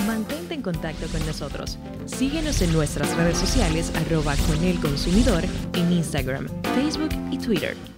Mantente en contacto con nosotros. Síguenos en nuestras redes sociales @conelconsumidor en Instagram, Facebook y Twitter.